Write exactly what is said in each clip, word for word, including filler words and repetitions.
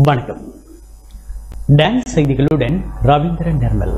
வணக்கம். டான்ஸ் செய்திகளுடன் ரவீந்திரன் நிர்மல்.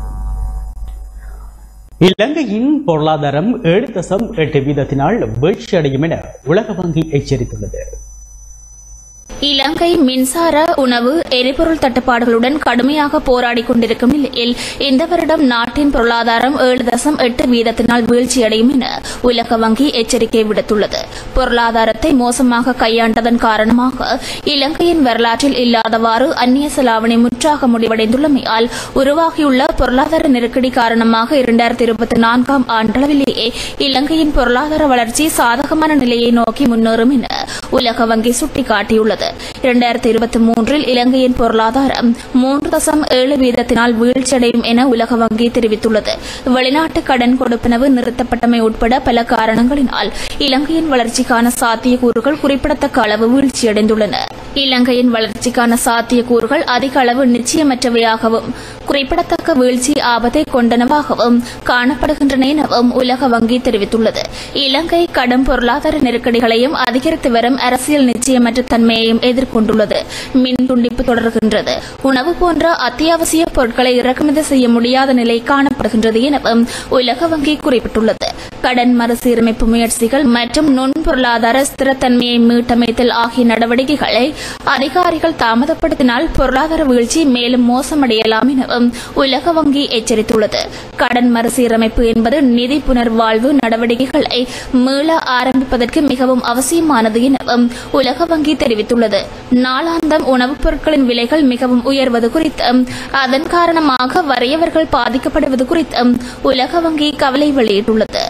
இலங்கையின் பொருளாதாரம் ஏழு தசம் எட்டு வீதத்தினால் வீழ்ச்சியடையும் என உலக வங்கி எச்சரித்துள்ளது. இலங்கை மின்சார, உணவு, எரிபொருள் தட்டுப்பாடுகளுடன் கடுமையாக போராடிக் கொண்டிருக்கும் நிலையில் இந்த வருடம் நாட்டின் பொருளாதாரம் ஏழு தசம் எட்டு வீதத்தினால் வீழ்ச்சியடையும் என உலக வங்கி எச்சரிக்கை விடுத்துள்ளது. பொருளாதாரத்தை மோசமாக கையாண்டதன் காரணமாக இலங்கையின் வரலாற்றில் இல்லாதவாறு அந்நிய செலாவணி முற்றாக முடிவடைந்துள்ளமையால் உருவாகியுள்ள பொருளாதார நெருக்கடி காரணமாக இரண்டாயிரத்தி இருபத்தி நான்காம் ஆண்டளவிலேயே இலங்கையின் பொருளாதார வளர்ச்சி சாதகமான நிலையை நோக்கி முன்னேறும் என உலக வங்கி சுட்டிக்காட்டியுள்ளது. இரண்டாயிரத்தி இருபத்தி மூன்றில் இலங்கையின் பொருளாதாரம் மூன்று தசம் ஏழு வீதத்தினால் வீழ்ச்சியடையும் என உலக வங்கி தெரிவித்துள்ளது. வெளிநாட்டு கடன் கொடுப்பனவு நிறுத்தப்பட்டமை உட்பட பல காரணங்களினால் இலங்கையின் வளர்ச்சிக்கான சாத்தியக்கூறுகள் குறிப்பிடத்தக்க அளவு வீழ்ச்சியடைந்துள்ளன. இலங்கையின் வளர்ச்சிக்கான சாத்தியக்கூறுகள் அதிக அளவு நிச்சயமற்றவையாகவும் குறிப்பிடத்தக்க வீழ்ச்சி ஆபத்தை கொண்டனவாகவும் காணப்படுகின்றன எனவும் உலக வங்கி தெரிவித்துள்ளது. இலங்கை கடும் பொருளாதார நெருக்கடிகளையும் அதிகரித்து வரும் அரசியல் நிச்சயமற்ற தன்மையையும் எதிர்கொண்டுள்ளது. மின் துண்டிப்பு தொடர்கின்றது. உணவு போன்ற அத்தியாவசிய பொருட்களை இறக்குமதி செய்ய முடியாத நிலை காணப்படுகின்றது எனவும் உலக வங்கி குறிப்பிட்டுள்ளது. கடன் மறுசீரமைப்பு முயற்சிகள் மற்றும் நுண் பொருளாதார ஸ்திரத்தன்மையை மீட்டமைத்தல் ஆகிய நடவடிக்கைகளை அதிகாரிகள் தாமதப்படுத்தினால் பொருளாதார வீழ்ச்சி மேலும் மோசமடையலாம் எனவும் உலக வங்கி எச்சரித்துள்ளது. கடன் மறுசீரமைப்பு என்பது நிதி புனர்வாழ்வு நடவடிக்கைகளை மீள ஆரம்பிப்பதற்கு மிகவும் அவசியமானது எனவும் உலக வங்கி தெரிவித்துள்ளது. நாளாந்தம் உணவுப் பொருட்களின் விலைகள் மிகவும் உயர்வது குறித்தும் அதன் காரணமாக வறியவர்கள் பாதிக்கப்படுவது குறித்தும் உலக வங்கி கவலை வெளியிட்டுள்ளது.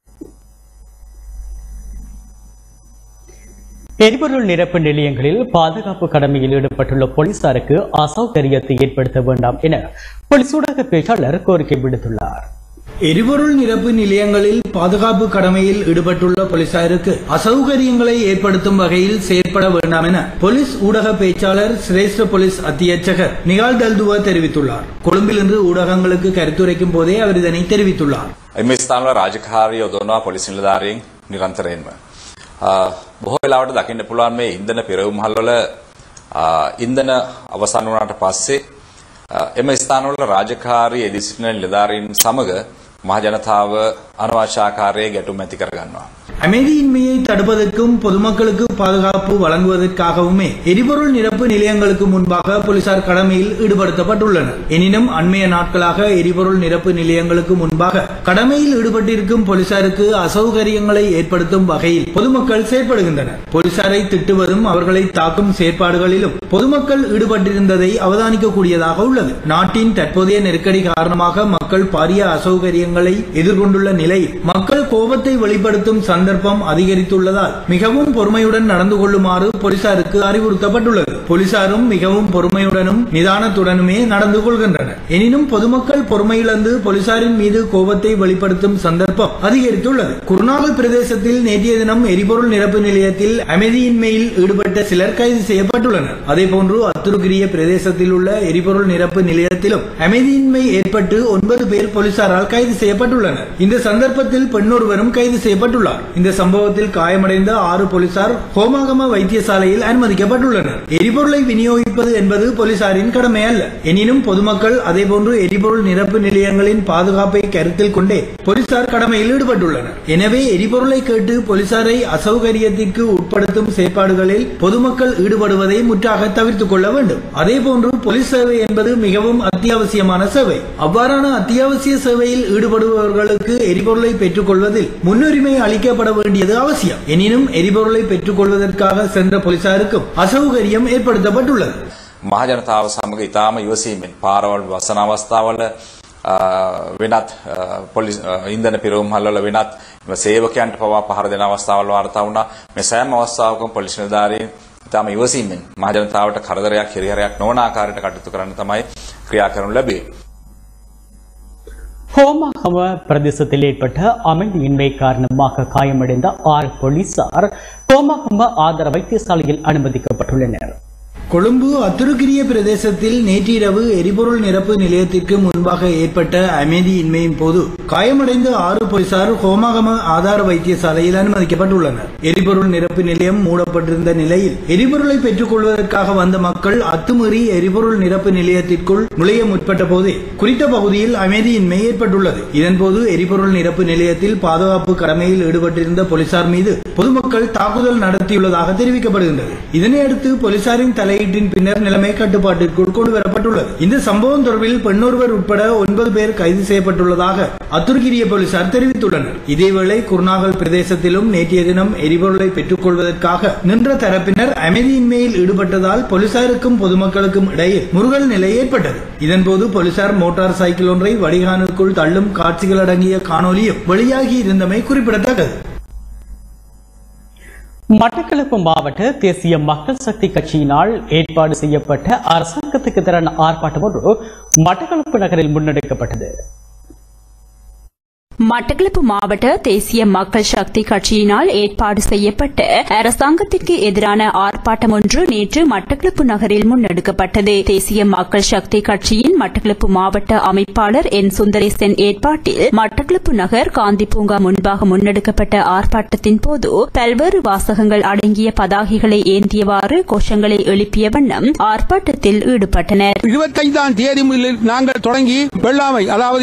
எரிபொருள் நிரப்பு நிலையங்களில் பாதுகாப்பு கடமையில் ஈடுபட்டுள்ள போலீசாருக்கு அசௌகரியத்தை ஏற்படுத்த வேண்டாம் என போலீஸ் ஊடக பேச்சாளர் கோரிக்கை விடுத்துள்ளார். எரிபொருள் நிரப்பு நிலையங்களில் பாதுகாப்பு கடமையில் ஈடுபட்டுள்ள போலீசாருக்கு அசௌகரியங்களை ஏற்படுத்தும் வகையில் செயற்பட வேண்டாம் என போலீஸ் ஊடக பேச்சாளர் சிரேஷ்ட போலீஸ் அத்தியட்சகர் நிகால் தல்துவ தெரிவித்துள்ளார். கொழும்பில் இன்று ஊடகங்களுக்கு கருத்துரைக்கும் போதே அவர் இதனை தெரிவித்துள்ளார். ராஜகாரிய යොදවනවා පොලිස් නිලධාරීන් නිරන්තරයෙන්ම බොහෝ වෙලාවට දකින්න පුළුවන් මේ ඉන්ධන පෙරවුම්හල්වල ඉන්ධන අවසන් වුණාට පස්සේ එම ස්ථානවල රාජකාරී එදී සිටින නිලධාරීන් සමග මහ ජනතාව අනවශ්‍ය ආකාරයේ ගැටුම් ඇති කර ගන්නවා. அமைதியின்மையை தடுப்பதற்கும் பொதுமக்களுக்கு பாதுகாப்பு வழங்குவதற்காகவுமே எரிபொருள் நிரப்பு நிலையங்களுக்கு முன்பாக போலீசார் கடமையில் ஈடுபடுத்தப்பட்டுள்ளனர். எனினும் அண்மைய நாட்களாக எரிபொருள் நிரப்பு நிலையங்களுக்கு முன்பாக கடமையில் ஈடுபட்டிருக்கும் போலீசாருக்கு அசௌகரியங்களை ஏற்படுத்தும் வகையில் பொதுமக்கள் செயற்படுகின்றனர். போலீசாரை திட்டுவதும் அவர்களை தாக்கும் செயற்பாடுகளிலும் பொதுமக்கள் ஈடுபட்டிருந்ததை அவதானிக்கக்கூடியதாக உள்ளது. நாட்டின் தற்போதைய நெருக்கடி காரணமாக மக்கள் பாரிய அசௌகரியங்களை எதிர்கொண்டுள்ள நிலையில் மக்கள் கோபத்தை வெளிப்படுத்தும் சந்தர்ப்பம் அதிகரித்துள்ளதால் மிகவும் பொறுமையுடன் நடந்து கொள்ளுமாறு போலீசாருக்கு அறிவுறுத்தப்பட்டுள்ளது. போலீசாரும் மிகவும் பொறுமையுடனும் நிதானத்துடனுமே நடந்து கொள்கின்றனர். எனினும் பொதுமக்கள் பொறுமையிழந்து போலீசாரின் மீது கோபத்தை வெளிப்படுத்தும் சந்தர்ப்பம் அதிகரித்துள்ளது. குருநாகல் பிரதேசத்தில் நேற்றைய தினம் எரிபொருள் நிரப்பு நிலையத்தில் அமைதியின்மையில் ஈடுபட்ட சிலர் கைது செய்யப்பட்டுள்ளனர். அதேபோன்று அத்துருகிரிய பிரதேசத்தில் உள்ள எரிபொருள் நிரப்பு நிலையத்திலும் அமைதியின்மை ஏற்பட்டு ஒன்பது பேர் போலீசாரால் கைது செய்யப்பட்டுள்ளனர். இந்த சந்தர்ப்பத்தில் பெண்ணொருவரும் கைது செய்யப்பட்டுள்ளார். இந்த சம்பவத்தில் காயமடைந்த ஆறு போலீசார் ஹோமாகம வைத்தியசாலையில் அனுமதிக்கப்பட்டுள்ளனர். எரிபொருளை விநியோகிப்பது என்பது போலீசாரின் கடமை அல்ல. எனினும் பொதுமக்கள் அதேபோன்று எரிபொருள் நிரப்பு நிலையங்களின் பாதுகாப்பை கருத்தில் கொண்டே போலீசார் கடமையில் ஈடுபட்டுள்ளனர். எனவே எரிபொருளை கேட்டு போலீசாரை அசௌகரியத்திற்கு உட்படுத்தும் செயற்பாடுகளில் பொதுமக்கள் ஈடுபடுவதை முற்றாக தவிர்த்துக் கொள்ள வேண்டும். அதேபோன்று போலீஸ் சேவை என்பது மிகவும் அத்தியாவசியமான சேவை. அவ்வாறான அத்தியாவசிய சேவையில் ஈடுபடுபவர்களுக்கு எரிபொருளை பெற்றுக் கொள்வதில் முன்னுரிமை அளிக்கப்பட வேண்டியது அவசியம். எனினும் எரிபொருளை பெற்றுக் கொள்வதற்காக சென்ற போலீசாருக்கும் அசௌகரியம் ஏற்படுத்தப்பட்டுள்ளது. මහ ජනතාව සමග ඉතාම ඉවසීමෙන් පාරවල් වසන අවස්ථාවල වෙනත් පොලිස් ඉන්ධන පිරවුම්හල්වල වෙනත් සේවකයන්ට පවා පහර දෙන අවස්ථාවල් වාර්තා වුණා. මේ සෑම අවස්ථාවකම පොලිස් නිලධාරීන් ඉතාම ඉවසීමෙන් මහ ජනතාවට කරදරයක් හිරිහැරයක් නොවන ආකාරයට කටයුතු කරන්න තමයි ක්‍රියා කරනු ලැබේ. ஹோமாகம பிரதேசத்தில் ஏற்பட்ட அமைதியின்மை காரணமாக காயமடைந்த ஆறு போலீசார் ஹோமாகம ஆதார வைத்தியசாலையில் அனுமதிக்கப்பட்டுள்ளனர். கொழும்பு அத்துருக்கிரிய பிரதேசத்தில் நேற்றிரவு எரிபொருள் நிரப்பு நிலையத்திற்கு முன்பாக ஏற்பட்ட அமைதியின்மையின் போது காயமடைந்த ஆறு போலீசார் ஹோமாகம ஆதார வைத்தியசாலையில் அனுமதிக்கப்பட்டுள்ளனர். எரிபொருள் நிரப்பு நிலையம் மூடப்பட்டிருந்த நிலையில் எரிபொருளை பெற்றுக் கொள்வதற்காக வந்த மக்கள் அத்துமீறி எரிபொருள் நிரப்பு நிலையத்திற்குள் நுழைய முற்பட்ட போதே குறித்த பகுதியில் அமைதியின்மை ஏற்பட்டுள்ளது. இதன்போது எரிபொருள் நிரப்பு நிலையத்தில் பாதுகாப்பு கடமையில் ஈடுபட்டிருந்த போலீசார் மீது பொதுமக்கள் தாக்குதல் நடத்தியுள்ளதாக தெரிவிக்கப்படுகின்றது. இதனையடுத்து போலீசாரின் தலையீட்டின் பின்னர் நிலைமை கட்டுப்பாட்டிற்குள் கொண்டு வரப்பட்டுள்ளது. இந்த சம்பவம் தொடர்பில் பெண்ணொருவர் உட்பட ஒன்பது பேர் கைது செய்யப்பட்டுள்ளதாக அத்துருக்கிரிய போலீசார் தெரிவித்துள்ளனர். இதேவேளை குர்நாகல் பிரதேசத்திலும் நேற்றைய தினம் எரிபொருளை பெற்றுக் கொள்வதற்காக நின்ற தரப்பினர் அமைதியின்மையில் ஈடுபட்டதால் போலீசாருக்கும் பொதுமக்களுக்கும் இடையில் முருகல் நிலை ஏற்பட்டது. இதன்போது போலீசார் மோட்டார் சைக்கிள் ஒன்றை வடிகானுக்குள் தள்ளும் காட்சிகள் அடங்கிய காணொலியும் வெளியாகி இருந்தமை குறிப்பிடத்தக்கது. மட்டக்களப்பு மாவட்ட தேசிய மக்கள் சக்தி கட்சியினால் ஏற்பாடு செய்யப்பட்ட அரசாங்கத்துக்கு எதிரான ஆர்ப்பாட்டம் ஒன்று மட்டக்களப்பு நகரில் முன்னெடுக்கப்பட்டது. மட்டக்களப்பு மாவட்ட தேசிய மக்கள் சக்தி கட்சியினால் ஏற்பாடு செய்யப்பட்ட அரசாங்கத்திற்கு எதிரான ஆர்ப்பாட்டம் ஒன்று நேற்று மட்டக்களப்பு நகரில் முன்னெடுக்கப்பட்டது. தேசிய மக்கள் சக்தி கட்சியின் மட்டக்களப்பு மாவட்ட அமைப்பாளர் என் சுந்தரேசன் ஏற்பாட்டில் மட்டக்களப்பு நகர் காந்தி பூங்கா முன்பாக முன்னெடுக்கப்பட்ட ஆர்ப்பாட்டத்தின் போது பல்வேறு வாசகங்கள் அடங்கிய பதாகைகளை ஏந்தியவாறு கோஷங்களை எழுப்பிய வண்ணம் ஆர்ப்பாட்டத்தில் ஈடுபட்டனர். இருபத்தைந்தாம் தேதி முதலில் நாங்கள் தொடங்கி வெள்ளாமை அதாவது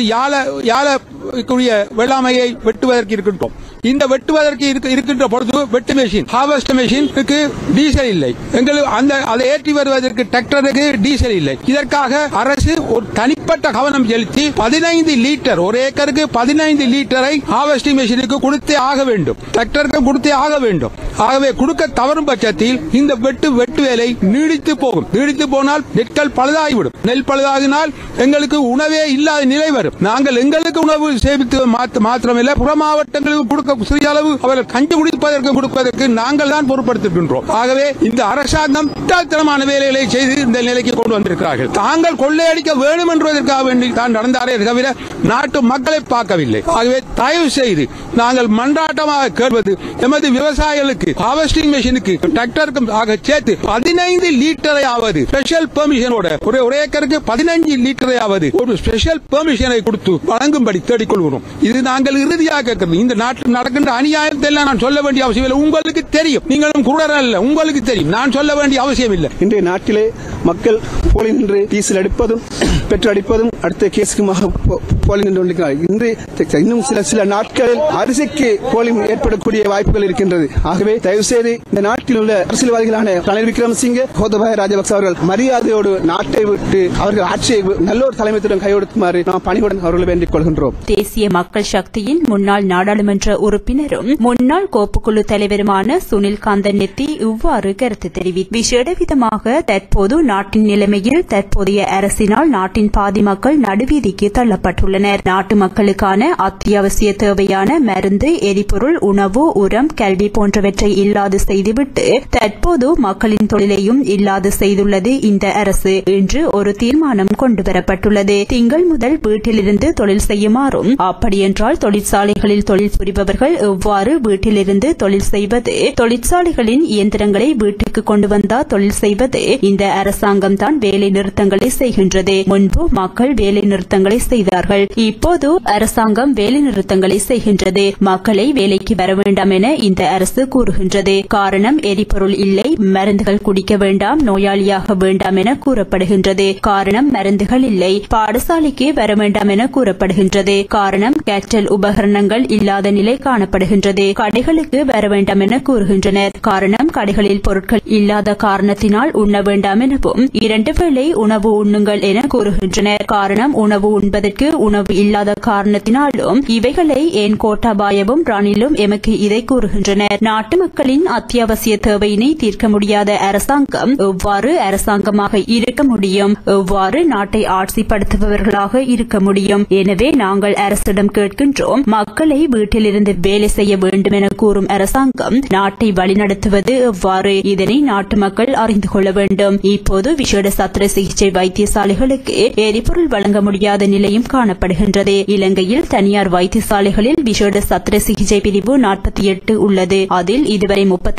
யாழக்கூடிய வெள்ளாமையை வெட்டுவதற்கு இருக்கின்றோம். இந்த வெட்டுவதற்கு இருக்கின்ற பொழுது வெட்டு மெஷின் ஹார்வெஸ்ட் மெஷினுக்கு டீசல் இல்லை. எங்களுக்கு அந்த அதை ஏற்றி வருவதற்கு டிராக்டருக்கு டீசல் இல்லை. இதற்காக அரசு ஒரு தனிப்பட்ட கவனம் செலுத்தி பதினைந்து லிட்டர் ஒரு ஏக்கருக்கு பதினைந்து லிட்டரை ஹார்வெஸ்டிங் மெஷினுக்கு கொடுத்தே ஆக வேண்டும், டிராக்டருக்கு கொடுத்தே ஆக வேண்டும். ஆகவே கொடுக்க தவறும் பட்சத்தில் இந்த வெட்டு வெட்டு வேலை நீடித்து போகும். நீடித்து போனால் நெற்கள் பழுதாகிவிடும். நெல் பழுதாகினால் எங்களுக்கு உணவே இல்லாத நிலை வரும். நாங்கள் எங்களுக்கு உணவு சேமித்து மாத்திரமில்லை, புற மாவட்டங்களுக்கு கொடுக்க சிறிய அளவு அவர்கள் கஞ்சி குடிப்பதற்கு கொடுப்பதற்கு நாங்கள் தான் பொறுப்படுத்துகின்றோம். ஆகவே இந்த அரசாங்கம் முட்டாள்தனமான வேலைகளை செய்து இந்த நிலைக்கு கொண்டு வந்திருக்கிறார்கள். தாங்கள் கொள்ளையடிக்க வேண்டும் என்பதற்காக வேண்டி தான் நடந்தாரே தவிர நாட்டு மக்களை பார்க்கவில்லை. ஆகவே தயவு செய்து நாங்கள் மன்றாட்டமாக கேட்பது எமது விவசாயிகளுக்கு ஹார்வெஸ்டிங் மெஷினுக்கு டிராக்டருக்கும் ஆக சேர்த்து பதினைந்து லிட்டரை ஆவது ஸ்பெஷல் பெர்மிஷனோட ஒரு ஒரு ஏக்கருக்கு பதினைந்து லிட்டரை ஆவது ஒரு ஸ்பெஷல் பெர்மிஷனை கொடுத்து வழங்கும்படி தேடிக்கொள்கிறோம். இது நாங்கள் இறுதியாக கேட்கிறது. இந்த நாட்டில் நடக்கின்ற அநியாயத்தை எல்லாம் நான் சொல்ல வேண்டிய அவசியம் இல்லை. உங்களுக்கு தெரியும், நீங்களும் குருடர் அல்ல, உங்களுக்கு தெரியும். நான் சொல்ல வேண்டிய அவசியம் இல்லை. இன்றைய நாட்டிலே மக்கள் போலி நின்று டீசல் அடிப்பதும் பெட்ரோல் அடிப்பதும் அடுத்த கேஸுக்குமாக போலி நின்று கொண்டிருக்கிறார். இன்று இன்னும் சில சில நாட்களில் அரிசிக்கு போலி ஏற்படக்கூடிய வாய்ப்புகள் இருக்கின்றது. ஆகவே தயவு செய்து இந்த நாட்டில் உள்ள அரசியல்வாதிகளான ரணில் விக்ரமசிங்கே, கோத்தபாய ராஜபக்ச அவர்கள் மரியாதையோடு நாட்டை விட்டு அவர்கள் ஆட்சியை நல்லோர் தலைமைத்துடன் கையெடுக்குமாறு நாம் பணிவுடன் அவர்களை வேண்டிக் கொள்கின்றோம். தேசிய மக்கள் சக்தியின் முன்னாள் நாடாளுமன்ற உறுப்பினரும் முன்னாள் கோப்புக்குழு தலைவருமான சுனில் காந்தன் நெத்தி இவ்வாறு கருத்து தெரிவித்தார். விசேட விதமாக தற்போது நாட்டின் நிலைமையில் தற்போதைய அரசினால் நாட்டின் பாதி மக்கள் நடுவீதிக்கு தள்ளப்பட்டுள்ளனர். நாட்டு மக்களுக்கான அத்தியாவசிய தேவையான மருந்து, எரிபொருள், உணவு, உரம், கல்வி போன்றவற்றை இல்லாது செய்துவிட்டு தற்போது மக்களின் தொழிலையும் இல்லாது செய்துள்ளது இந்த அரசு. இன்று ஒரு தீர்மானம் கொண்டுவரப்பட்டுள்ளது. திங்கள் முதல் வீட்டிலிருந்து தொழில் செய்யுமாறும், அப்படியென்றால் தொழிற்சாலைகளில் தொழில் புரிபவர்கள் எவ்வாறு வீட்டிலிருந்து தொழில் செய்வது, தொழிற்சாலைகளின் இயந்திரங்களை வீட்டுக்கு கொண்டு வந்தால் தொழில் செய்வது. இந்த அரசாங்கம் தான் வேலை நிறுத்தங்களை செய்கின்றது. முன்பு மக்கள் வேலை நிறுத்தங்களை செய்தார்கள், இப்போது அரசாங்கம் வேலை நிறுத்தங்களை செய்கின்றது. மக்களை வேலைக்கு வர வேண்டாம் என இந்த அரசு கூறுகின்றது. காரணம் எரிபொருள் இல்லை, மருந்துகள் குடிக்க வேண்டாம், நோயாளியாக வேண்டாம் என கூறப்படுகின்றது. காரணம் மருந்துகள் இல்லை, பாடசாலைக்கு வர வேண்டாம் என கூறப்படுகின்றது. காரணம் கேட்டல் உபகரணங்கள் இல்லாத நிலை காணப்படுகின்றது. கடைகளுக்கு வர வேண்டாம் என கூறுகின்றனர். காரணம் கடைகளில் பொருட்கள் இல்லாத காரணத்தினால் உண்ண வேண்டாம் எனவும் இரண்டு வேளை உணவு உண்ணுங்கள் என கூறுகின்றனர். காரணம் உணவு உண்பதற்கு உணவு இல்லாத காரணத்தினாலும் இவைகளை ஏன் கோட்டாபாயவும் ரணிலும் எமக்கு இதை கூறுகின்றனர். நாட்டு மக்களின் அத்தியாவசிய தேவையினை தீர்க்க முடியாத அரசாங்கம் எவ்வாறு அரசாங்கமாக இருக்க முடியும்? எவ்வாறு நாட்டை ஆட்சிப்படுத்துபவர்களாக இருக்க முடியும்? எனவே நாங்கள் அரசிடம் கேட்கின்றோம், மக்களை வீட்டிலிருந்து வேலை செய்ய வேண்டும் என கூறும் அரசாங்கம் நாட்டை வழிநடத்துவது எவ்வாறு? இதனை நாட்டு மக்கள் அறிந்து கொள்ள வேண்டும். இப்போது விசேட சத்திர சிகிச்சை வைத்தியசாலைகளுக்கு எரிபொருள் வழங்க முடியாத நிலையும் காணப்படுகின்றது. இலங்கையில் தனியார் வைத்தியசாலைகளில் விசேட சத்திர சிகிச்சை பிரிவு நாற்பத்தி எட்டு உள்ளது. அதில் இதுவரை முப்பத்தி ஆறு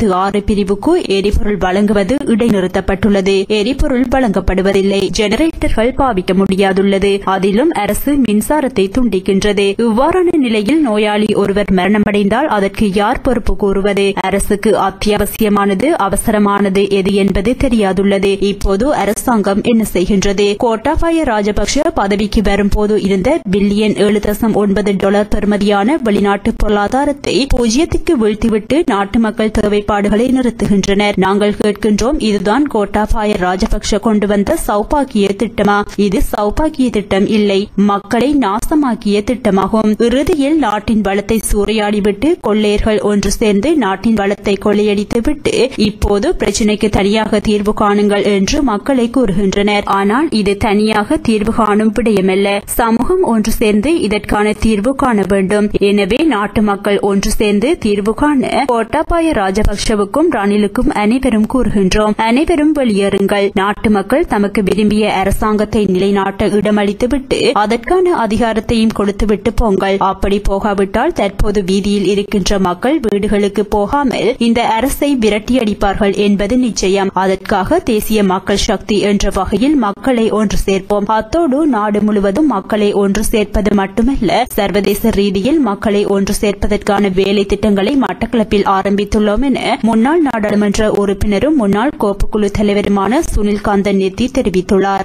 பிரிவுக்கு எரிபொருள் வழங்குவது இடைநிறுத்தப்பட்டுள்ளது. எரிபொருள் வழங்கப்படுவதில்லை. ஜெனரேட்டர்கள் பாவிக்க முடியாதுள்ளது. அதிலும் அரசு மின்சாரத்தை துண்டிக்கின்றது. இவ்வாறான நிலையில் நோயாளி ஒருவர் மரணமடைந்தால் அதற்கு யார் பொறுப்பு கூறுவது? அரசுக்கு அத்தியாவசியமானது அவசரமானது எது என்பது தெரியாதுள்ளது. இப்போது அரசாங்கம் என்ன செய்கின்றது? கோட்டாபாய ராஜபக்ஷ பதவிக்கு வரும்போது இருந்த பில்லியன் ஏழு தசம் ஒன்பது டாலர் பெறுமதியான வெளிநாட்டு பொருளாதாரத்தை பூஜ்ஜியத்துக்கு வீழ்த்திவிட்டு நாட்டு மக்கள் தேவைப்பாடுகளை நிறுத்துகின்றனர். நாங்கள் கேட்கின்றோம், இதுதான் கோட்டாபாய ராஜபக்ஷ கொண்டு வந்த சௌபாக்கிய திட்டமா? இது சௌபாக்கிய திட்டம் இல்லை, மக்களை நாசமாக்கிய திட்டமாகும். இறுதியில் நாட்டின் வளத்தை சூறையாடிவிட்டு கொள்ளையர்கள் ஒன்று சேர்ந்து நாட்டின் வளத்தை கொள்ளையடித்துவிட்டு இப்போது பிரச்சினைக்கு தனியாக தீர்வு காணுங்கள் என்று மக்களை கூறுகின்றனர். ஆனால் இது தனியாக தீர்வு காணும் விடயமல்ல. சமூகம் ஒன்று சேர்ந்து இதற்கான தீர்வு காண வேண்டும். எனவே நாட்டு மக்கள் ஒன்று சேர்ந்து தீர்வு காண கோட்டாபாய ராஜபக்ஷவுக்கும் ரணிலுக்கும் அனைவரும் கூறுகின்றோம், அனைவரும் வெளியேறுங்கள். நாட்டு மக்கள் தமக்கு விரும்பிய அரசாங்கத்தை நிலைநாட்ட இடமளித்துவிட்டு அதற்கான அதிகாரத்தையும் கொடுத்துவிட்டு போங்கள். அப்படி போகாவிட்டால் தற்போது வீதியில் இருக்கின்ற மக்கள் வீடுகளுக்கு போகாமல் இந்த அரசை விரட்டியடிப்பார்கள் என்பது நிச்சயம். அதற்காக தேசிய மக்கள் சக்தி என்ற வகையில் மக்களை ஒன்று சேர்ப்போம். அத்தோடு நாடு முழுவதும் மக்களை ஒன்று சேர்ப்பது மட்டுமல்ல, சர்வதேச ரீதியில் மக்களை ஒன்று சேர்ப்பதற்கான வேலை திட்டங்களை மட்டக்களப்பில் ஆரம்பித்துள்ளோம் என முன்னாள் நாடாளுமன்ற உறுப்பினரும் முன்னாள் கோப்புக்குழு தலைவருமான சுனில் காந்தன் நெத்தி தெரிவித்துள்ளார்.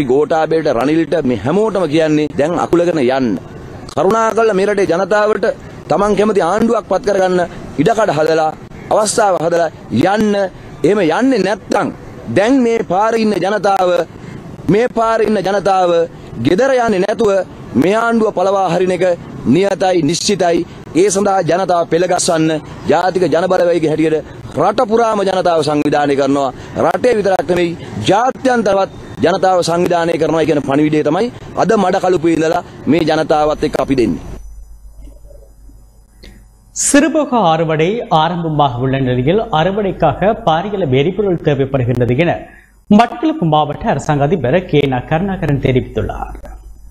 කරුණාකරලා මේ රටේ ජනතාවට තමන් කැමති ආණ්ඩුවක් පත් කරගන්න ඉඩකඩ හදලා අවස්ථාව හදලා යන්න. එහෙම යන්නේ නැත්නම් දැන් මේ පාරේ ඉන්න ජනතාව මේ පාරේ ඉන්න ජනතාව ගෙදර යන්නේ නැතුව මේ ආණ්ඩුව පළවා හරින එක නියතයි නිශ්චිතයි. ඒ සඳහා ජනතාව පෙළගස්වන්න ජාතික ජනබලවේගයේ හැටියට රට පුරාම ජනතාව සංවිධානය කරනවා. රටේ විතරක් නෙවෙයි ජාත්‍යන්තරවත් ජනතාව සංවිධානය කරනවා කියන පණිවිඩය තමයි අද මඩකලුපේ ඉඳලා මේ ජනතාවත් එක්ක අපි දෙන්නේ. சிறுபோக அறுவடை ஆரம்பமாக உள்ள நிலையில் அறுவடைக்காக பாரிய எரிபொருள் தேவைப்படுகின்றது என மட்டக்களப்பு மாவட்ட அரசாங்க அதிபர் கே ந கருணாகரன் தெரிவித்துள்ளார்.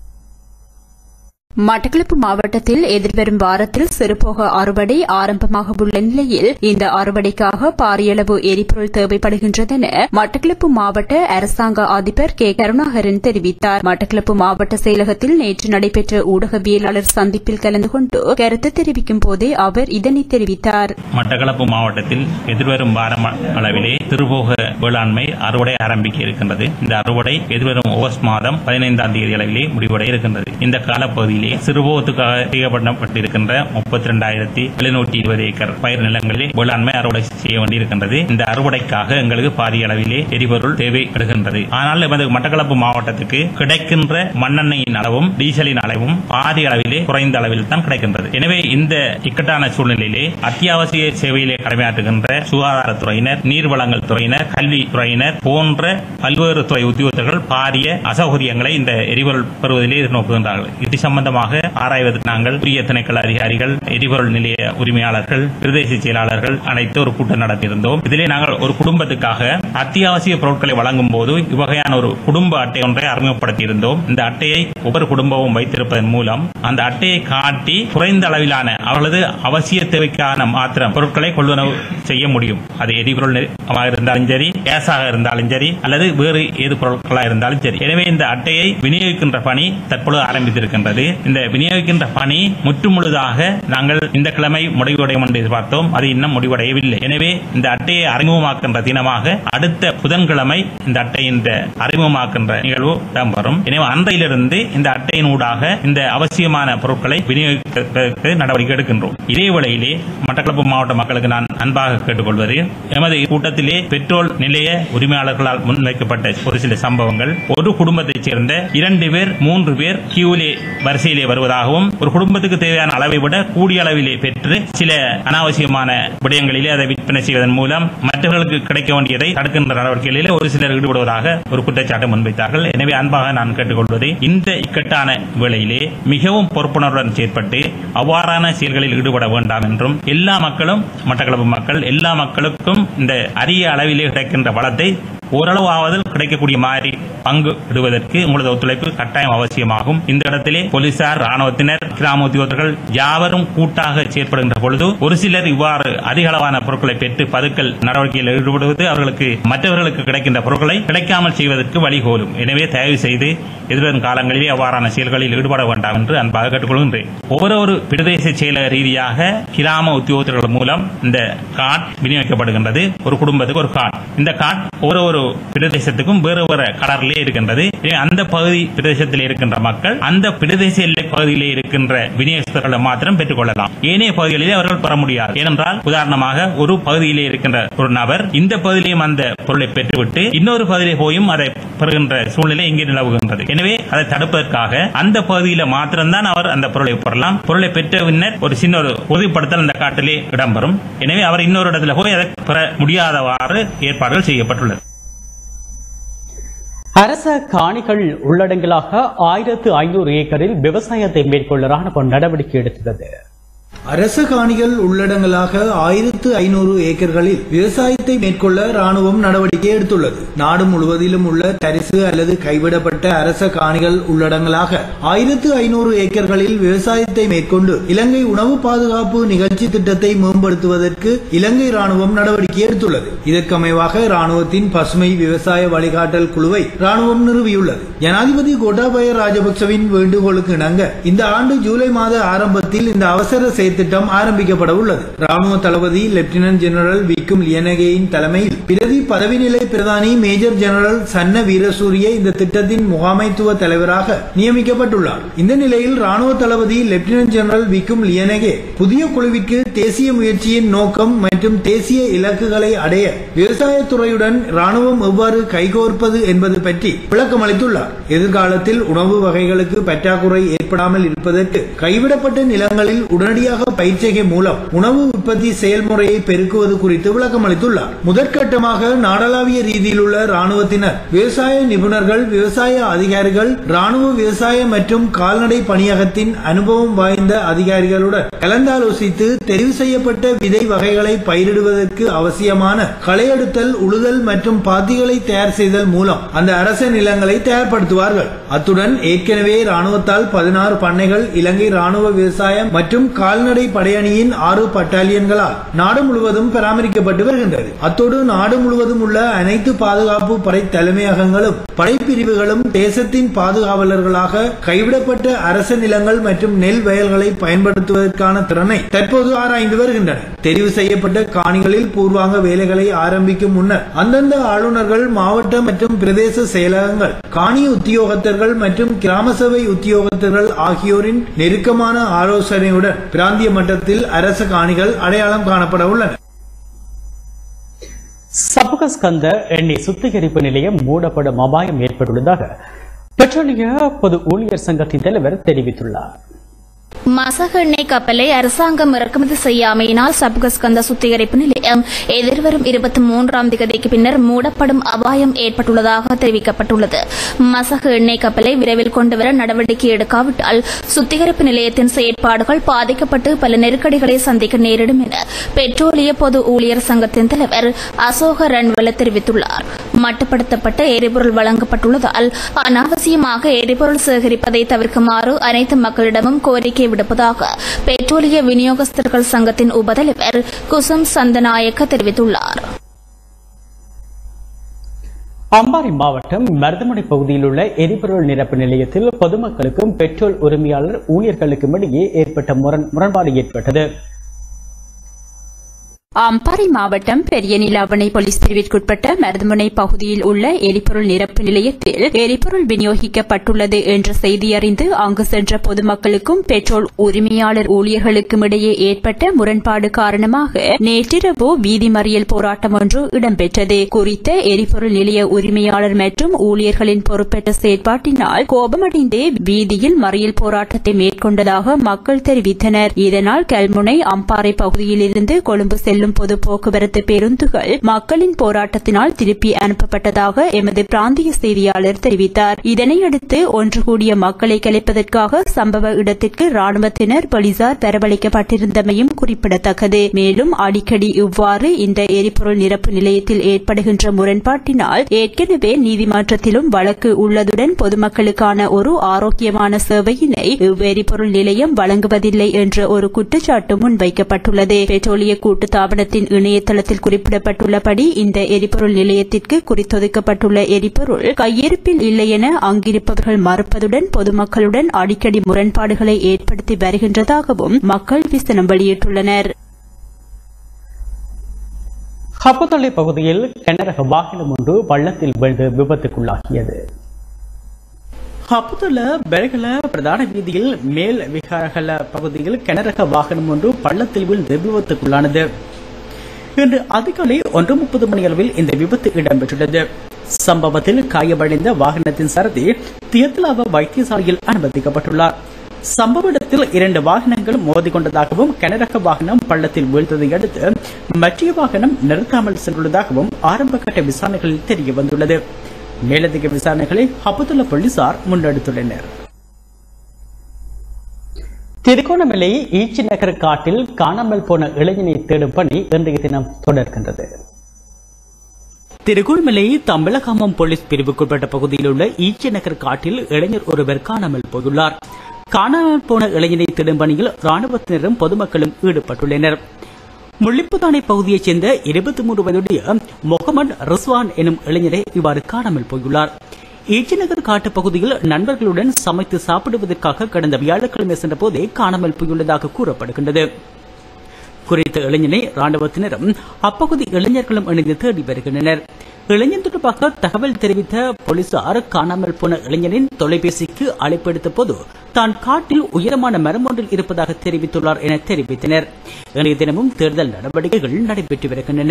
மட்டக்களப்பு மாவட்டத்தில் எதிர்வரும் வாரத்தில் சிறுபோக அறுவடை ஆரம்பமாக உள்ள நிலையில் இந்த அறுவடைக்காக பாரியளவு எரிபொருள் தேவைப்படுகின்றதென மட்டக்களப்பு மாவட்ட அரசாங்க அதிபர் கே கருணாகரன் தெரிவித்தார். மட்டக்களப்பு மாவட்ட செயலகத்தில் நேற்று நடைபெற்ற ஊடகவியலாளர் சந்திப்பில் கலந்து கொண்டு கருத்து தெரிவிக்கும் போதே அவர் இதனை தெரிவித்தார். மட்டக்களப்பு மாவட்டத்தில் எதிர்வரும் வாரம் அளவிலே சிறுபோக வேளாண்மை அறுவடை ஆரம்பிக்க இருக்கின்றது. இந்த அறுவடை எதிர்வரும் ஆகஸ்ட் மாதம் பதினைந்தாம் தேதி அளவிலே முடிவடைய இருக்கின்றது. இந்த காலப்பகுதியில் சிறுபோகத்துக்காக செய்யப்பட்டிருக்கின்ற முப்பத்தி இரண்டாயிரத்தி எழுநூற்றி இருபது ஏக்கர் பயிர் நிலங்களில் வேளாண்மை அறுவடை செய்ய வேண்டியிருக்கின்றது. இந்த அறுவடைக்காக எங்களுக்கு பாரிய அளவிலே எரிபொருள் தேவைப்படுகின்றது. ஆனால் எமது மட்டக்களப்பு மாவட்டத்துக்கு கிடைக்கின்ற மண்ணெண்ணெயின் அளவும் டீசலின் அளவும் பாரிய அளவிலே குறைந்த அளவில் தான் கிடைக்கின்றது. எனவே இந்த இக்கட்டான சூழ்நிலையிலே அத்தியாவசிய சேவையிலே கடமையாற்றுகின்ற சுகாதாரத்துறையினர், நீர்வளங்கள் துறையினர், கல்வித்துறையினர் போன்ற பல்வேறு துறை உத்தியோகத்தர்கள் பாரிய அசௌகரியங்களை இந்த எரிபொருள் பெறுவதிலே எதிர்நோக்குகின்றார்கள். இது சம்பந்தமாக ஆராய்வதற்கு நாங்கள் உரிய திணைக்கள அதிகாரிகள், எரிபொருள் நிலைய உரிமையாளர்கள், பிரதேச செயலாளர்கள் அனைத்து ஒரு கூட்டம் நடத்தியிருந்தோம். இதிலே நாங்கள் ஒரு குடும்பத்துக்காக அத்தியாவசிய பொருட்களை வழங்கும் போது இவ்வகையான ஒரு குடும்ப அட்டை ஒன்றை அறிமுகப்படுத்தியிருந்தோம். இந்த அட்டையை ஒவ்வொரு குடும்பமும் வைத்திருப்பதன் மூலம் அந்த அட்டையை காட்டி குறைந்த அளவிலான அவர்களது அவசிய தேவைக்கான மாத்திரம் பொருட்களை கொள்வனவு செய்ய முடியும். அது எரிபொருள் இருந்தாலும் சரி, கேஸாக இருந்தாலும் சரி, அல்லது வேறு ஏது பொருட்களாக இருந்தாலும் சரி. எனவே இந்த அட்டையை விநியோகிக்கின்ற பணி தற்பொழுது ஆரம்பித்திருக்கின்றது. இந்த விநியோகிக்கின்ற பணி முற்றுமுழுதாக நாங்கள் இந்த கிழமை முடிவடையும் என்று எதிர்பார்த்தோம். அது இன்னும் முடிவடையவில்லை. எனவே இந்த அட்டையை அறிமுகமாக்கின்ற தினமாக அடுத்த புதன்கிழமை இந்த அட்டையின் அறிமுகமாக்கின்ற நிகழ்வு இடம்பெறும். எனவே அன்றையிலிருந்து இந்த அட்டையின் ஊடாக இந்த அவசியமான பொருட்களை விநியோகிக்க நடவடிக்கை எடுக்கின்றோம். இதே வேளையிலே மட்டக்களப்பு மாவட்ட மக்களுக்கு நான் அன்பாக கேட்டுக்கொள்வது, எமது கூட்டத்திலே பெட்ரோல் நிலைய உரிமையாளர்களால் முன்வைக்கப்பட்ட ஒரு சில சம்பவங்கள், ஒரு குடும்பத்தைச் சேர்ந்த இரண்டு பேர் மூன்று பேர் கியூலே வரிசையிலே வருவதாகவும், ஒரு குடும்பத்துக்கு தேவையான அளவை விட கூடிய அளவிலே பெற்று சில அனாவசியமான விடயங்களிலே அதை விற்பனை செய்வதன் மூலம் மற்றவர்களுக்கு கிடைக்க வேண்டியதை தடுக்கின்ற நடவடிக்கைகளிலே ஒரு சிலர் ஈடுபடுவதாக ஒரு குற்றச்சாட்டை முன்வைத்தார்கள். எனவே அன்பாக நான் கேட்டுக்கொள்வது, இந்த இக்கட்டான வேளையிலே மிகவும் பொறுப்புணர்வுடன் செயற்பட்டு அவ்வாறான செயல்களில் ஈடுபட வேண்டாம் என்றும், எல்லா மக்களும், மட்டக்களப்பு மக்கள் எல்லா மக்களுக்கும் இந்த அரிய அளவிலே கிடைக்கின்ற வளத்தை ஓரளவாவது கிடைக்கக்கூடிய மாதிரி பங்கு இடுவதற்கு உங்களது ஒத்துழைப்பு கட்டாயம் அவசியமாகும். இந்த இடத்திலே போலீசார், ராணுவத்தினர், கிராம உத்தியோகர்கள் யாவரும் கூட்டாக செயற்படுகின்ற பொழுது ஒரு சிலர் இவ்வாறு அதிக அளவான பொருட்களை பெற்று பதுக்கல் நடவடிக்கையில் ஈடுபடுவது அவர்களுக்கு மற்றவர்களுக்கு கிடைக்கின்ற பொருட்களை கிடைக்காமல் செய்வதற்கு வழிகோலும். எனவே தயவு செய்து எதிர்வரும் காலங்களிலே அவ்வாறான செயல்களில் ஈடுபட வேண்டாம் என்று அன்பாக கேட்டுக்கொள்கின்றேன். ஒவ்வொரு பிரதேச செயலக ரீதியாக கிராம உத்தியோகத்தர்கள் மூலம் இந்த கார்டு விநியோகிக்கப்படுகின்றது. ஒரு குடும்பத்துக்கு ஒரு கார்டு. இந்த கார்டு ஒரு ஒரு பிரதேசத்துக்கும் வேறு வேறு கலரிலே இருக்கின்றது. அந்த பகுதி பிரதேசத்தில் இருக்கின்ற மக்கள் அந்த பிரதேச எல்லை பகுதியிலே இருக்கின்ற விநியோகஸ்தர்களை மாத்திரம் பெற்றுக் கொள்ளலாம். ஏனைய பகுதிகளிலே அவர்கள் பெற முடியாது. ஏனென்றால் உதாரணமாக ஒரு பகுதியிலே இருக்கின்ற ஒரு நபர் இந்த பகுதியிலும் அந்த பொருளை பெற்றுவிட்டு இன்னொரு பகுதியிலே போயும் அதை பெறுகின்ற சூழ்நிலை இங்கே நிலவுகின்றது. எனவே அதை தடுப்பதற்காக அந்த பகுதியில் மாத்திரம்தான் அவர் அந்த பொருளை பெறலாம். பொருளை பெற்ற பின்னர் ஒரு சின்ன ஒரு உறுதிப்படுத்தல் அந்த காட்டிலே இடம்பெறும். எனவே அவர் இன்னொரு இடத்துல போய் அதை பெற முடியாதவாறு ஏற்பாடுகள் செய்யப்பட்டுள்ளது. அரச காணிகள் உள்ளடங்கலாக ஆயிரத்து ஐநூறு ஏக்கரில் விவசாயத்தை மேற்கொள்ள ராணுவம் நடவடிக்கை எடுத்துள்ளது. அரச காணிகள் உள்ளடங்கலாக ஆயிரத்து ஐநூறு ஏக்கர்களில் விவசாயத்தை மேற்கொள்ள ராணுவம் நடவடிக்கை எடுத்துள்ளது. நாடு முழுவதிலும் உள்ள தரிசு அல்லது கைவிடப்பட்ட அரச காணிகள் உள்ளடங்கலாக ஆயிரத்து ஐநூறு ஏக்கர்களில் விவசாயத்தை மேற்கொண்டு இலங்கை உணவு பாதுகாப்பு நிகழ்ச்சி திட்டத்தை மேம்படுத்துவதற்கு இலங்கை ராணுவம் நடவடிக்கை எடுத்துள்ளது. இதற்கமைவாக ராணுவத்தின் பசுமை விவசாய வழிகாட்டல் குழுவை ராணுவம் நிறுவியுள்ளது. ஜனாதிபதி கோட்டாபய ராஜபக்சவின் வேண்டுகோளுக்கு இணங்க இந்த ஆண்டு ஜூலை மாத ஆரம்பத்தில் இந்த அவசர திட்டம் ஆரம்பிக்கப்பட உள்ளது. ராணுவ தளபதி லெப்டினன்ட் ஜெனரல் விக்கும் லியனகேயின் தலைமையில் பிரதி பதவி நிலை பிரதானி மேஜர் ஜெனரல் சன்ன வீரசூரிய இந்த திட்டத்தின் முகாமைத்துவ தலைவராக நியமிக்கப்பட்டுள்ளார். இந்த நிலையில் ராணுவ தளபதி லெப்டினன்ட் ஜெனரல் விக்கும் லியனகே புதிய குழுவிற்கு தேசிய முயற்சியின் நோக்கம் மற்றும் தேசிய இலக்குகளை அடைய விவசாயத்துறையுடன் ராணுவம் எவ்வாறு கைகோர்ப்பது என்பது பற்றி விளக்கம் அளித்துள்ளார். எதிர்காலத்தில் உணவு வகைகளுக்கு பற்றாக்குறை ஏற்படாமல் இருப்பதற்கு கைவிடப்பட்ட நிலங்களில் உடனடியாக பயிற்சிகை மூலம் உணவு உற்பத்தி செயல்முறையை பெருக்குவது குறித்து விளக்கம் அளித்துள்ளார். முதற்கட்டமாக நாடளாவிய ரீதியில் உள்ள ராணுவத்தினர், விவசாய நிபுணர்கள், விவசாய அதிகாரிகள், ராணுவ விவசாய மற்றும் கால்நடை பணியகத்தின் அனுபவம் வாய்ந்த அதிகாரிகளுடன் கலந்தாலோசித்து தெரிவு செய்யப்பட்ட விதை வகைகளை பயிரிடுவதற்கு அவசியமான களையெடுத்தல், உழுதல் மற்றும் பாத்திகளை தயார் செய்தல் மூலம் அந்த அரச நிலங்களை தயார்படுத்துவார்கள். அத்துடன் ஏற்கனவே ராணுவத்தால் பதினாறு பண்ணைகள் இலங்கை ராணுவ விவசாயம் மற்றும் கால்நடை படையணியின் ஆறு பட்டாலியன்களால் நாடு முழுவதும் பராமரிக்கப்பட்டு வருகின்றது. அத்தோடு நாடு முழுவதும் உள்ள அனைத்து பாதுகாப்பு படை தலைமையகங்களும் படைப்பிரிவுகளும் தேசத்தின் பாதுகாவலர்களாக கைவிடப்பட்ட அரச நிலங்கள் மற்றும் நெல் வயல்களை பயன்படுத்துவதற்கான திறனை தற்போது ஆராய்ந்து வருகின்றன. தெரிவு செய்யப்பட்ட காணிகளில் பூர்வாங்க வேலைகளை ஆரம்பிக்கும் முன்னர் அந்தந்த ஆளுநர்கள், மாவட்ட மற்றும் பிரதேச செயலகங்கள், காணி உத்தியோகத்தர்கள் மற்றும் கிராம சபை உத்தியோகத்தர்கள் ஆகியோரின் நெருக்கமான ஆலோசனையுடன் பிராந்திய மட்டத்தில் அரச காணிகள் அடையாளம் காணப்பட உள்ளன. சபுகஸ்கந்த எண்ணெய் சுத்திகரிப்பு நிலையம் மூடப்படும் அபாயம் ஏற்பட்டுள்ளதாக பெட்ரோலிய பொது ஊழியர் சங்கத்தின் தலைவர் தெரிவித்துள்ளார். மசக எண்ணெய் கப்பலை அரசாங்கம் இறக்குமதி செய்யாமையினால் சபுகஸ்கந்த சுத்திகரிப்பு நிலையம் எதிர்வரும் இருபத்தி மூன்றாம் தேதிக்கு பின்னர் மூடப்படும் அபாயம் ஏற்பட்டுள்ளதாக தெரிவிக்கப்பட்டுள்ளது. மசக எண்ணெய் கப்பலை விரைவில் கொண்டுவர நடவடிக்கை எடுக்காவிட்டால் சுத்திகரிப்பு நிலையத்தின் செயற்பாடுகள் பாதிக்கப்பட்டு பல நெருக்கடிகளை சந்திக்க நேரிடும் என பெட்ரோலிய பொது ஊழியர் சங்கத்தின் தலைவர் அசோக ரன்வல தெரிவித்துள்ளார். மட்டுப்படுத்தப்பட்ட எரிபொருள் வழங்கப்பட்டுள்ளதால் அனாவசியமாக எரிபொருள் சேகரிப்பதை தவிர்க்குமாறு அனைத்து மக்களிடமும் கோரிக்கை விடுப்பதாக பெட்ரோலிய விநியோகஸ்தர்கள் சங்கத்தின் உபதலைவர் குசும் சந்தநாயக்க தெரிவித்துள்ளார். அம்பாறை மாவட்டம் மருதமடை பகுதியில் உள்ள எரிபொருள் நிரப்பு நிலையத்தில் பொதுமக்களுக்கும் பெட்ரோல் உரிமையாளர் ஊழியர்களுக்கும் இடையே ஏற்பட்ட முரண்பாடு ஏற்பட்டது. அம்பாறை மாவட்டம் பெரிய நிலாவணை போலீஸ் பிரிவிற்குட்பட்ட மருதமுனை பகுதியில் உள்ள எரிபொருள் நிரப்பு நிலையத்தில் எரிபொருள் விநியோகிக்கப்பட்டுள்ளது என்ற செய்தி அறிந்து அங்கு சென்ற பொதுமக்களுக்கும் பெட்ரோல் உரிமையாளர் ஊழியர்களுக்கும் இடையே ஏற்பட்ட முரண்பாடு காரணமாக நேற்றிரவு வீதி மறியல் போராட்டம் ஒன்று இடம்பெற்றது. குறித்த எரிபொருள் நிலைய உரிமையாளர் மற்றும் ஊழியர்களின் பொறுப்பேற்ற செயற்பாட்டினால் கோபமடைந்து வீதியில் மறியல் போராட்டத்தை மேற்கொண்டதாக மக்கள் தெரிவித்தனர். இதனால் கல்முனை அம்பாறை பகுதியில் இருந்து கொழும்பு செல்லும் செல்லும் பொது போக்குவரத்து பேருந்துகள் மக்களின் போராட்டத்தினால் திருப்பி அனுப்பப்பட்டதாக எமது பிராந்திய செய்தியாளர் தெரிவித்தார். இதனையடுத்து ஒன்று கூடிய மக்களை கலைப்பதற்காக சம்பவ இடத்திற்கு ராணுவத்தினர் போலீசார் வரவழைக்கப்பட்டிருந்தமையும் குறிப்பிடத்தக்கது. மேலும் அடிக்கடி இவ்வாறு இந்த எரிபொருள் நிரப்பு நிலையத்தில் ஏற்படுகின்ற முரண்பாட்டினால் ஏற்கனவே நீதிமன்றத்திலும் வழக்கு உள்ளதுடன் பொதுமக்களுக்கான ஒரு ஆரோக்கியமான சேவையினை இவ்வெரிபொருள் நிலையம் வழங்குவதில்லை என்ற ஒரு குற்றச்சாட்டு முன்வைக்கப்பட்டுள்ளது. பெட்ரோலிய கூட்டுத்தாபனத்தின் இணையதளத்தில் குறிப்பிடப்பட்டுள்ளபடி இந்த எரிபொருள் நிலையத்திற்கு குறித்தொதுக்கப்பட்டுள்ள எரிபொருள் கையிருப்பில் இல்லை என அங்கிருப்பவர்கள் மறுப்பதுடன் பொதுமக்களுடன் அடிக்கடி முரண்பாடுகளை ஏற்படுத்தி வருகின்றதாகவும் மக்கள் விசனம் வெளியிட்டுள்ளனர். ஹப்பத்தொலை பகுதியில் கனரக வாகனம் ஒன்று பள்ளத்தில் விழுந்து விபத்துக்குள்ளாகியது. ஹப்புதுல பெரகல பிரதான வீதியில் மேல் விகாரகல பகுதியில் கனரக வாகனம் ஒன்று பள்ளத்தில் விழுந்து விபத்துக்குள்ளானது. இன்று அதிகாலை ஒன்று முப்பது மணி அளவில் இந்த விபத்து இடம்பெற்றுள்ளது. சம்பவத்தில் காயமடைந்த வாகனத்தின் சாரதி தியத்லாவ வைத்தியசாலையில் அனுமதிக்கப்பட்டுள்ளார். சம்பவ இடத்தில் இரண்டு வாகனங்கள் மோதிக்கொண்டதாகவும் கனரக வாகனம் பள்ளத்தில் வீழ்ந்ததை அடுத்து மற்ற வாகனம் நிறுத்தாமல் சென்றுள்ளதாகவும் ஆரம்ப கட்ட விசாரணைகளில் தெரிய வந்துள்ளது. மேலதிக விசாரணைகளை ஹப்புதுல போலீசார் முன்னெடுத்துள்ளனர். திருகோணமலை ஈச்சி நகர் காட்டில் காணாமல் போன இளைஞனை தேடும் பணி இன்றைய தினம் தொடர்கின்றது. திருகோணமலை தம்பலகாமம் போலீஸ் பிரிவுக்குட்பட்ட பகுதியில் உள்ள ஈச்சி நகர் காட்டில் இளைஞர் ஒருவர் காணாமல் போயுள்ளார். காணாமல் போன இளைஞனை தேடும் பணியில் ராணுவத்தினரும் பொதுமக்களும் ஈடுபட்டுள்ளனர். முள்ளிப்புத்தானை பகுதியைச் சேர்ந்த இருபத்தி மூன்று வயதுடைய முகமது ரிஸ்வான் எனும் இளைஞரை இவ்வாறு காணாமல் போயுள்ளார். ஈச்சிநகர் காட்டு பகுதியில் நண்பர்களுடன் சமைத்து சாப்பிடுவதற்காக கடந்த வியாழக்கிழமை சென்ற போதே காணாமல் போயுள்ளதாக கூறப்படுகின்றது. குறித்த இளைஞனை ராணுவத்தினரும் அப்பகுதி இளைஞர்களும் இணைந்து தேடி வருகின்றனர். இளைஞன் தொடர்பாக தகவல் தெரிவித்த போலீசார் காணாமல் போன இளைஞனின் தொலைபேசிக்கு அழைப்பு எடுத்த போது தான் காட்டில் உயரமான மரம் ஒன்றில் இருப்பதாக தெரிவித்துள்ளார் என தெரிவித்தனர். இன்றைய தினமும் தேர்தல் நடவடிக்கைகள் நடைபெற்று வருகின்றன.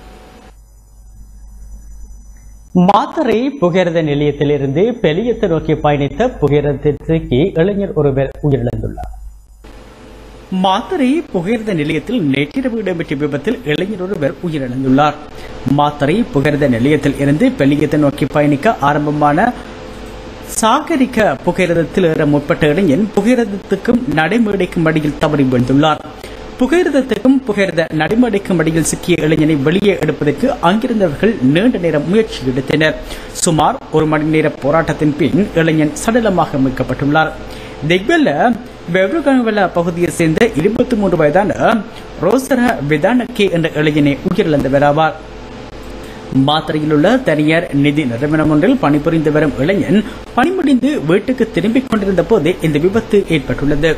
மாத்தறை புகையிரத நிலையத்திலிருந்து பெலியத்தை நோக்கி பயணித்த புகையிரதத்திற்கு இளைஞர் ஒருவர் உயிரிழந்துள்ளார். மாத்தறை புகையிரத நிலையத்தில் நேற்றிரவு இடம்பெற்ற விபத்தில் இளைஞர் ஒருவர் உயிரிழந்துள்ளார். மாத்தறை புகையிரத நிலையத்தில் இருந்து பெலியத்தை நோக்கி பயணிக்க ஆரம்பமான சாகரிக்க புகையிரதத்தில் ஏற முற்பட்ட இளைஞன் புகையிரதத்துக்கும் நடைமேடைக்கும் அடியில் தவறி விழுந்துள்ளார். புகையிரதத்துக்கும் புகையிரத நடைமேடைக்கும் அடியில் சிக்கிய இளைஞனை வெளியே எடுப்பதற்கு அங்கிருந்தவர்கள் நீண்ட நேரம் முயற்சி எடுத்தனர். சுமார் ஒரு மணி நேர போராட்டத்தின் பின் இளைஞன் சடலமாக மீட்கப்பட்டுள்ளார். தெக்வெல்ல வெவ்ருகவல பகுதியை சேர்ந்த இருபத்தி மூன்று வயதான ரோசர விதானக்கே என்ற இளைஞனை உயிரிழந்தவராவார். மாத்தறையில் உள்ள தனியார் நிதி நிறுவனம் ஒன்றில் பணிபுரிந்து வரும் இளைஞன் பணிமுடிந்து வீட்டுக்கு திரும்பிக் கொண்டிருந்த போதே இந்த விபத்து ஏற்பட்டுள்ளது.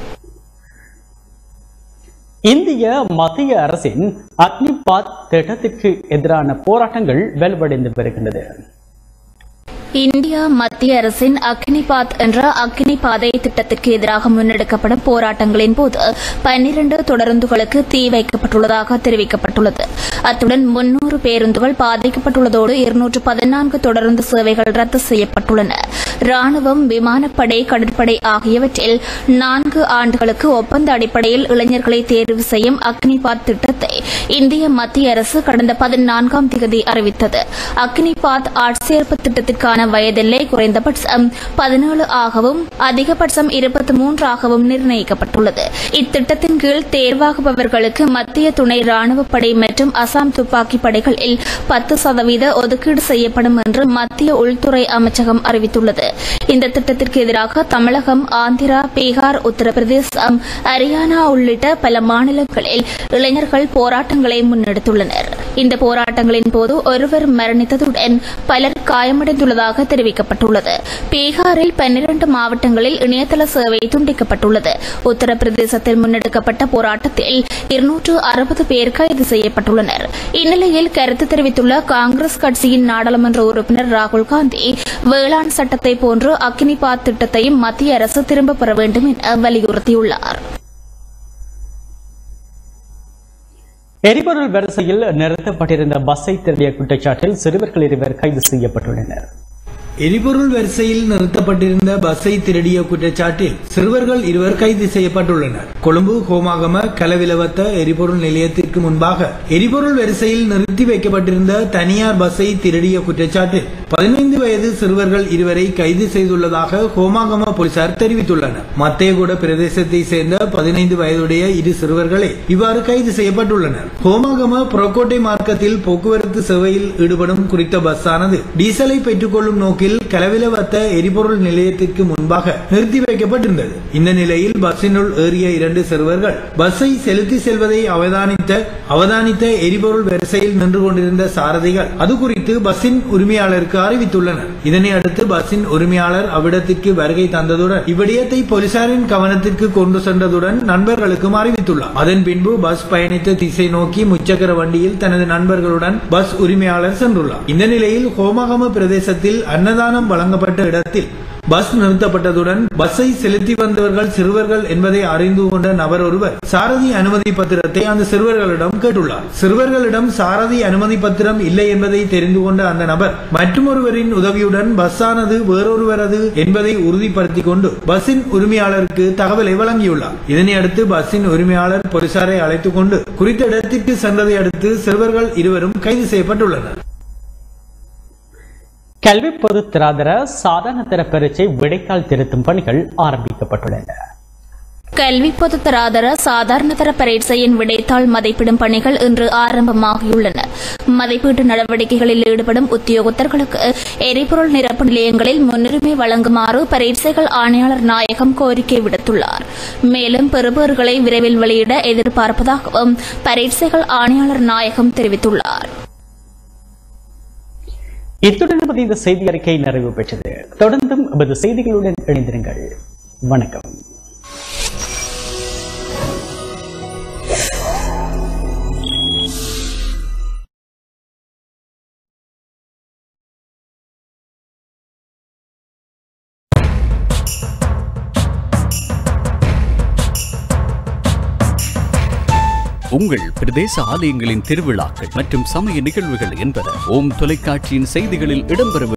இந்திய மத்திய அரசின் அக்னிபாத் திட்டத்திற்கு எதிரான போராட்டங்கள் வலுவடைந்து வருகின்றது. இந்தியா மத்திய அரசின் அக்னிபாத் என்ற அக்னி பாதை திட்டத்திற்கு எதிராக முன்னெடுக்கப்படும் போராட்டங்களின் போது பன்னிரண்டு தொடருந்துகளுக்கு தீ வைக்கப்பட்டுள்ளதாக தெரிவிக்கப்பட்டுள்ளது. அத்துடன் முன்னூறு பேருந்துகள் பாதிக்கப்பட்டுள்ளதோடு இருநூற்று பதினான்கு தொடருந்து சேவைகள் ரத்து செய்யப்பட்டுள்ளன. ராணுவம், விமானப்படை, கடற்படை ஆகியவற்றில் நான்கு ஆண்டுகளுக்கு ஒப்பந்த அடிப்படையில் இளைஞர்களை தேர்வு செய்யும் அக்னிபாத் திட்டத்தை இந்திய மத்திய அரசு கடந்த பதினான்காம் தேதி அறிவித்தது. அக்னிபாத் ஆட்சேர்ப்பு திட்டத்திற்கான வயதில்லை குறைந்தபட்சம் பதினேழு ஆகவும் அதிகபட்சம் இருபத்தி மூன்று ஆகவும் நிர்ணயிக்கப்பட்டுள்ளது. இத்திட்டத்தின் கீழ் தேர்வாகுபவர்களுக்கு மத்திய துணை ராணுவப்படை மற்றும் அசாம் துப்பாக்கி படைகளில் பத்து சதவீத ஒதுக்கீடு செய்யப்படும் என்று மத்திய உள்துறை அமைச்சகம் அறிவித்துள்ளது. இந்த திட்டத்திற்கு எதிராக தமிழகம், ஆந்திரா, பீகார், உத்தரப்பிரதேசம், ஹரியானா உள்ளிட்ட பல மாநிலங்களில் இளைஞர்கள் போராட்டங்களை முன்னெடுத்துள்ளனர். இந்த போராட்டங்களின் போது ஒருவர் மரணித்ததுடன் பலர் காயமடைந்துள்ளதாக தெரிவிக்கப்பட்டுள்ளது. பீகாரில் பன்னிரண்டு மாவட்டங்களில் இணையதள சேவை துண்டிக்கப்பட்டுள்ளது. உத்தரப்பிரதேசத்தில் முன்னெடுக்கப்பட்ட போராட்டத்தில் இருநூற்று அறுபது பேர் கைது செய்யப்பட்டுள்ளனர். இந்நிலையில் கருத்து தெரிவித்துள்ள காங்கிரஸ் கட்சியின் நாடாளுமன்ற உறுப்பினர் ராகுல் காந்தி வேளாண் சட்டத்தை போன்று அக்னிபாத் திட்டத்தையும் மத்திய அரசு திரும்பப் பெற வேண்டும் என வலியுறுத்தியுள்ளார். எரிபொருள் வரிசையில் நிறுத்தப்பட்டிருந்த பஸ்ஸை திருடிய குற்றச்சாட்டில் சிறுவர்கள் இருவர் கைது செய்யப்பட்டுள்ளனர். எரிபொருள் வரிசையில் நிறுத்தப்பட்டிருந்த பஸ்ஸை திருடிய குற்றச்சாட்டில் சிறுவர்கள் இருவர் கைது செய்யப்பட்டுள்ளனர். கொழும்பு ஹோமாகம கலவிலவத்த எரிபொருள் நிலையத்திற்கு முன்பாக எரிபொருள் வரிசையில் நிறுத்தி வைக்கப்பட்டிருந்த தனியார் பஸ்ஸை திருடிய குற்றச்சாட்டில் பதினைந்து வயது சிறுவர்கள் இருவரை கைது செய்துள்ளதாக ஹோமாகம போலீசார் தெரிவித்துள்ளனர். மத்தேகுட பிரதேசத்தை சேர்ந்த பதினைந்து வயதுடைய இரு சிறுவர்களே இவ்வாறு கைது செய்யப்பட்டுள்ளனர். ஹோமாகம புரோக்கோட்டை மார்க்கத்தில் போக்குவரத்து சேவையில் ஈடுபடும் குறித்த பஸ்ஸானது டீசலை பெற்றுக் கொள்ளும் நோக்கில் கலவிலவத்த எரிபொருள் நிலையத்திற்கு முன்பாக நிறுத்தி வைக்கப்பட்டிருந்தது. இந்த நிலையில் பஸ்ஸினுள் ஏறிய இரண்டு சிறுவர்கள் பஸ்ஸை செலுத்தி செல்வதை அவதானித்த அவதானித்த எரிபொருள் வரிசையில் நின்று கொண்டிருந்த சாரதிகள் அது குறித்து பஸ்ஸின் உரிமையாளருக்கு அறிவித்துள்ளனர். இதனை அடுத்து பஸ்ஸின் உரிமையாளர் அவ்விடத்திற்கு வருகை தந்ததுடன் இவ்விடயத்தை போலீசாரின் கவனத்திற்கு கொண்டு சென்றதுடன் நண்பர்களுக்கும் அறிவித்துள்ளார். அதன் பின்பு பஸ் பயணித்த திசை நோக்கி முச்சக்கர வண்டியில் தனது நண்பர்களுடன் பஸ் உரிமையாளர் சென்றுள்ளார். இந்த நிலையில் ஹோமாகம பிரதேசத்தில் அன்னதானம் வழங்கப்பட்ட இடத்தில் பஸ் நிறுத்தப்பட்டதுடன் பஸ்ஸை செலுத்தி வந்தவர்கள் சிறுவர்கள் என்பதை அறிந்து கொண்ட நபர் ஒருவர் சாரதி அனுமதி பத்திரத்தை அந்த சிறுவர்களிடம் கேட்டுள்ளார். சிறுவர்களிடம் சாரதி அனுமதி பத்திரம் இல்லை என்பதை தெரிந்து கொண்ட அந்த நபர் மற்றொருவரின் உதவியுடன் பஸ்ஸானது வேறொருவரது என்பதை உறுதிப்படுத்திக் கொண்டு பஸ்ஸின் உரிமையாளருக்கு தகவலை வழங்கியுள்ளார். இதனை அடுத்து பஸ்ஸின் உரிமையாளர் போலீசாரை அழைத்துக் கொண்டு குறித்த இடத்திற்கு சென்றதை அடுத்து சிறுவர்கள் இருவரும் கைது செய்யப்பட்டுள்ளனர். கல்வி பொது தராதர சாதாரண தர பரீட்சை விடைத்தாள் திருத்தும் பணிகள் ஆரம்பிக்கப்பட்டுள்ளன. கல்வி பொது தராதர சாதாரண தர பரீட்சையின் விடைத்தாள் மதிப்பிடும் பணிகள் இன்று ஆரம்பமாகியுள்ளன. மதிப்பீட்டு நடவடிக்கைகளில் ஈடுபடும் உத்தியோகத்தர்களுக்கு எரிபொருள் நிரப்பு நிலையங்களில் முன்னுரிமை வழங்குமாறு பரீட்சைகள் ஆணையாளர் நாயகம் கோரிக்கை விடுத்துள்ளார். மேலும் பெறுபவர்களை விரைவில் வெளியிட எதிர்பார்ப்பதாகவும் பரீட்சைகள் ஆணையாளர் நாயகம் தெரிவித்துள்ளார். இத்துடன் இந்த செய்தி அறிக்கை நிறைவு பெற்றது. தொடர்ந்தும் நமது செய்திகளுடன் இணைந்திருங்கள். வணக்கம். உங்கள் பிரதேச ஆலயங்களின் திருவிழாக்கள் மற்றும் சமய நிகழ்வுகள் என்பன ஓம் தொலைக்காட்சியின் செய்திகளில் இடம்பெற